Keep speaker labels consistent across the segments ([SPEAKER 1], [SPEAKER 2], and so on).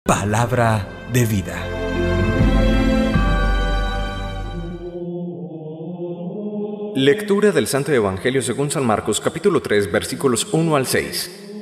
[SPEAKER 1] Palabra de vida. Lectura del Santo Evangelio según San Marcos, capítulo 3, versículos 1 al 6.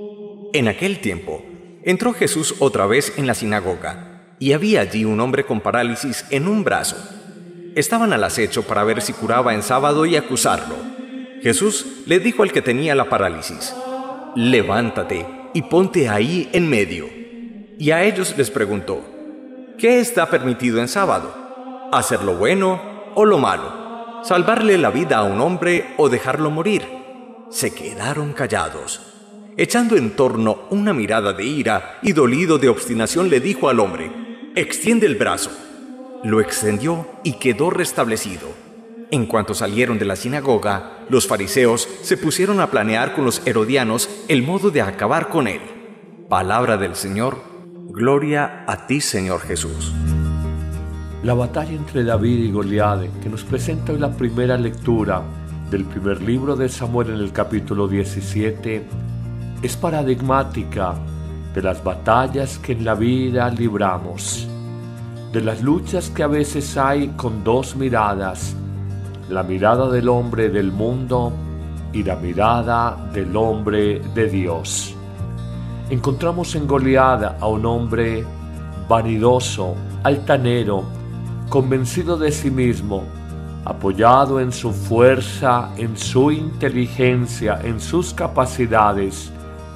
[SPEAKER 1] En aquel tiempo, entró Jesús otra vez en la sinagoga, y había allí un hombre con parálisis en un brazo. Estaban al acecho para ver si curaba en sábado y acusarlo. Jesús le dijo al que tenía la parálisis: «Levántate y ponte ahí en medio». Y a ellos les preguntó: «¿Qué está permitido en sábado? ¿Hacer lo bueno o lo malo? ¿Salvarle la vida a un hombre o dejarlo morir?». Se quedaron callados. Echando en torno una mirada de ira y dolido de obstinación, le dijo al hombre: «Extiende el brazo». Lo extendió y quedó restablecido. En cuanto salieron de la sinagoga, los fariseos se pusieron a planear con los herodianos el modo de acabar con él. Palabra del Señor. Gloria a ti, Señor Jesús.
[SPEAKER 2] La batalla entre David y Goliat, que nos presenta hoy la primera lectura del primer libro de Samuel en el capítulo 17, es paradigmática de las batallas que en la vida libramos, de las luchas que a veces hay con dos miradas: la mirada del hombre del mundo y la mirada del hombre de Dios. Encontramos en Goliat a un hombre vanidoso, altanero, convencido de sí mismo, apoyado en su fuerza, en su inteligencia, en sus capacidades,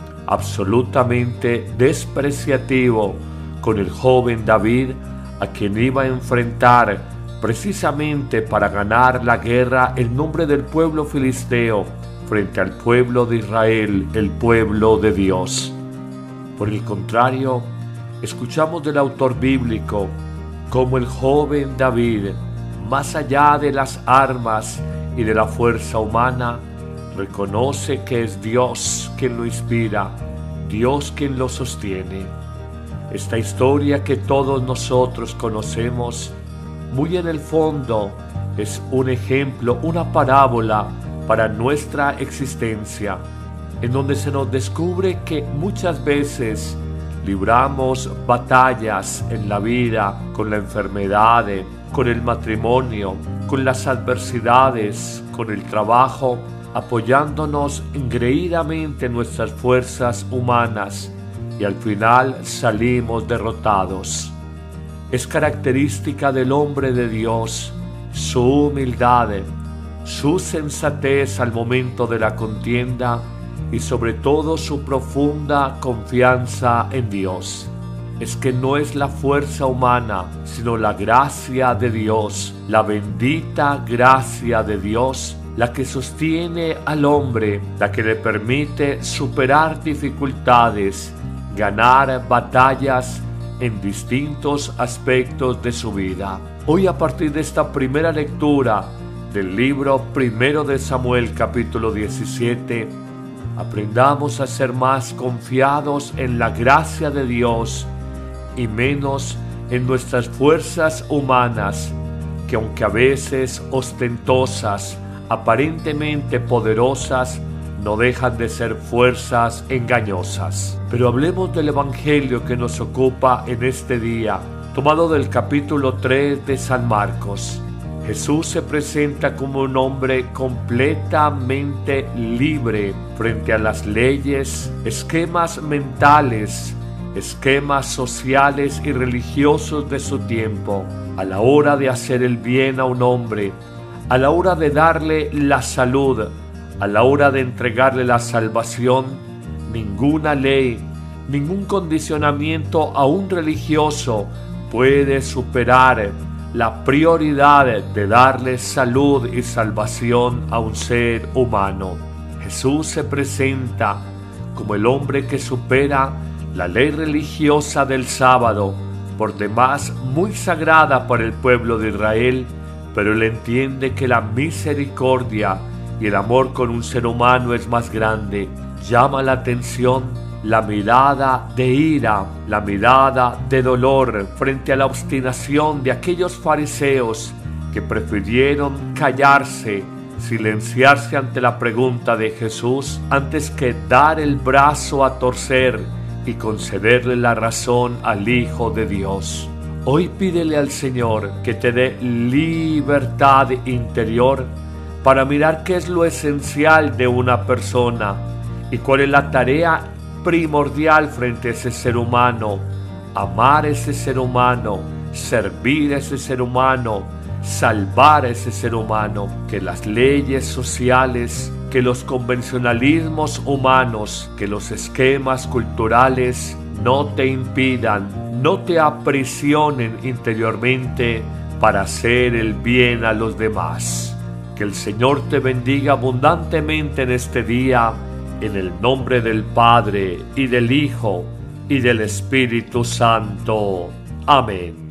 [SPEAKER 2] absolutamente despreciativo con el joven David, a quien iba a enfrentar precisamente para ganar la guerra en nombre del pueblo filisteo frente al pueblo de Israel, el pueblo de Dios. Por el contrario, escuchamos del autor bíblico cómo el joven David, más allá de las armas y de la fuerza humana, reconoce que es Dios quien lo inspira, Dios quien lo sostiene. Esta historia que todos nosotros conocemos, muy en el fondo, es un ejemplo, una parábola para nuestra existencia, en donde se nos descubre que muchas veces libramos batallas en la vida con la enfermedad, con el matrimonio, con las adversidades, con el trabajo, apoyándonos engreídamente en nuestras fuerzas humanas, y al final salimos derrotados. Es característica del hombre de Dios su humildad, su sensatez al momento de la contienda y sobre todo su profunda confianza en Dios. Es que no es la fuerza humana, sino la gracia de Dios, la bendita gracia de Dios, la que sostiene al hombre, la que le permite superar dificultades, ganar batallas en distintos aspectos de su vida. Hoy, a partir de esta primera lectura del libro primero de Samuel, capítulo 17, aprendamos a ser más confiados en la gracia de Dios y menos en nuestras fuerzas humanas, que aunque a veces ostentosas, aparentemente poderosas, no dejan de ser fuerzas engañosas. Pero hablemos del Evangelio que nos ocupa en este día, tomado del capítulo 3 de San Marcos. Jesús se presenta como un hombre completamente libre frente a las leyes, esquemas mentales, esquemas sociales y religiosos de su tiempo. A la hora de hacer el bien a un hombre, a la hora de darle la salud, a la hora de entregarle la salvación, ninguna ley, ningún condicionamiento a un religioso puede superar la prioridad de darle salud y salvación a un ser humano. Jesús se presenta como el hombre que supera la ley religiosa del sábado, por demás muy sagrada para el pueblo de Israel, pero él entiende que la misericordia y el amor con un ser humano es más grande. Llama la atención la mirada de ira, la mirada de dolor frente a la obstinación de aquellos fariseos que prefirieron callarse, silenciarse ante la pregunta de Jesús, antes que dar el brazo a torcer y concederle la razón al Hijo de Dios. Hoy pídele al Señor que te dé libertad interior para mirar qué es lo esencial de una persona y cuál es la tarea primordial frente a ese ser humano. Amar a ese ser humano, servir a ese ser humano, salvar a ese ser humano. Que las leyes sociales, que los convencionalismos humanos, que los esquemas culturales no te impidan, no te aprisionen interiormente para hacer el bien a los demás. Que el Señor te bendiga abundantemente en este día, en el nombre del Padre, y del Hijo, y del Espíritu Santo. Amén.